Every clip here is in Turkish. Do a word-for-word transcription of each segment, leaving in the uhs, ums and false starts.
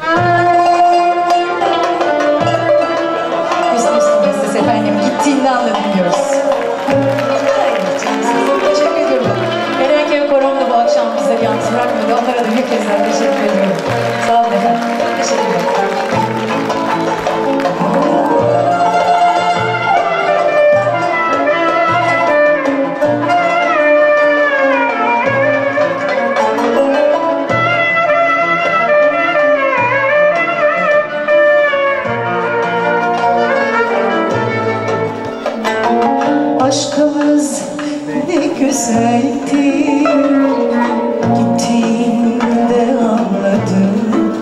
Onlara da bir kez daha teşekkür ediyorum. Sağ olun efendim. Teşekkürler. Aşkımız ne güzeldi, gittiğinde anladım.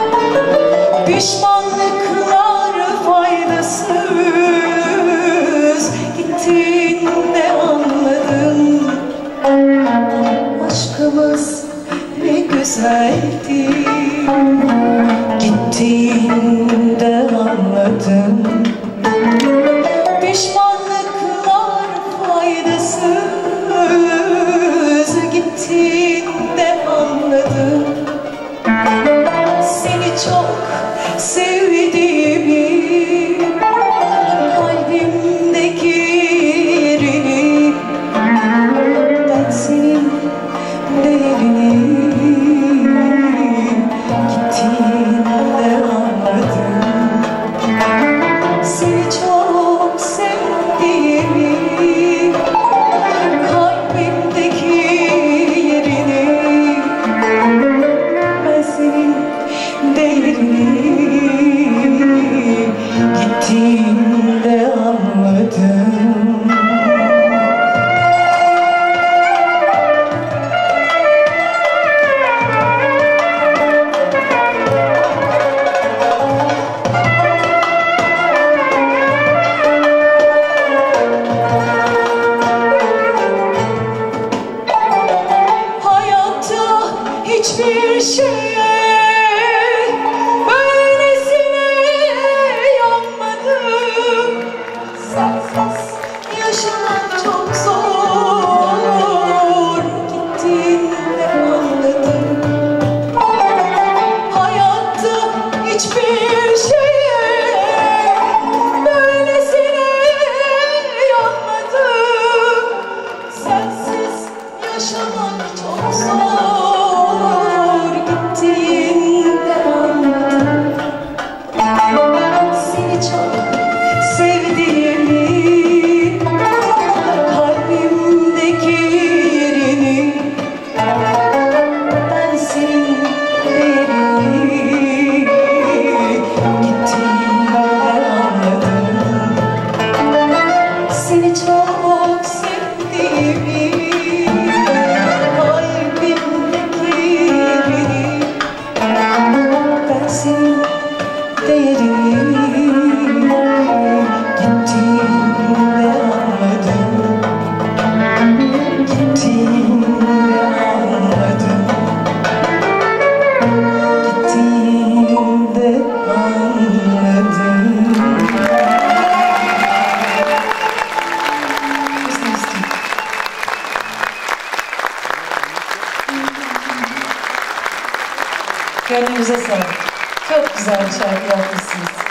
Pişmanlıklar faydasız, gittiğinde anladım. Aşkımız ne güzeldi, gittiğinde anladım. Pişmanlıklar faydasız, gittiğinde anladım. Seni çok sevdiğimi, kalbimdeki yerini, ben senin değerini gittiğinde anladım. Seni çok sevdiğimi, kalbimdeki yerini, ben senin değerini gittiğinde anladım. Hiçbir şeye böylesine yanmadım. Sensiz yaşamak çok zor, gittiğinde anladım. Hayatta hiçbir şeye böylesine yanmadım. Sensiz yaşamak çok zor. Seni çok sevdiğimi, kalbimdeki yerini, ben senin değerini gittiğinde anladım. Seni çok sevdiğimi, kalbimdeki yerini, ben senin değerini gittiğinde anladım. Gittiğinde anladım. Gittiğinde anladım. Gönlünüze sağlık. Çok güzel bir şarkı yapmışsınız.